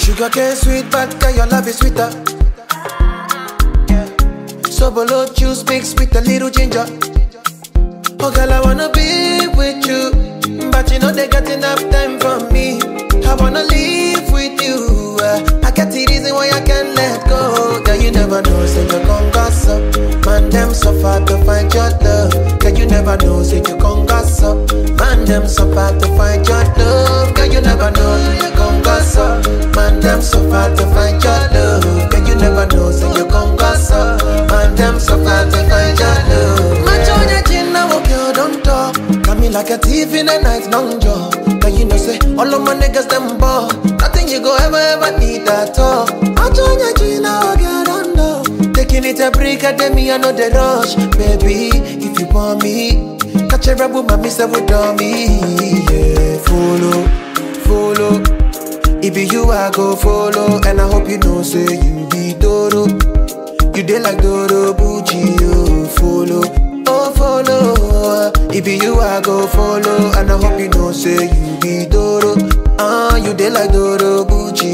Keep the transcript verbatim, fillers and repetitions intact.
Sugar cane sweet, but girl, your love is sweeter. So below juice mixed with a little ginger. Oh girl, I wanna be with you, but you know they got enough time for me. I wanna live with you. uh, I got the reason why I can't let go. Girl, you never know, say you gon' gossip. Man, them so far to find your love. Girl, you never know, say you gon' gossip. Man, them so far to find your love. Girl, you never know, you gon' gossip. Man, them so far to find your love. Girl, you never know, say you gon' gossip. Man, them so far to find your love. Match on your chin now, girl, don't talk. Got me like a thief in the night, long jaw. But you know, say, all of my niggas, them ball. Nothing you go ever, ever need at all. Match on your chin now, girl, don't know. Taking it a break, I tell me I know the rush. Baby, if you want me, catch a rebel, my miss a would on me. Yeah, follow, follow. It be you, I go follow. And I hope you know, say, you be Doro. You dey like Doro Bucci, oh, follow, oh, follow. It be you, I go follow. And I hope you know, say, you be Doro. Ah, uh, you dey like Doro Bucci.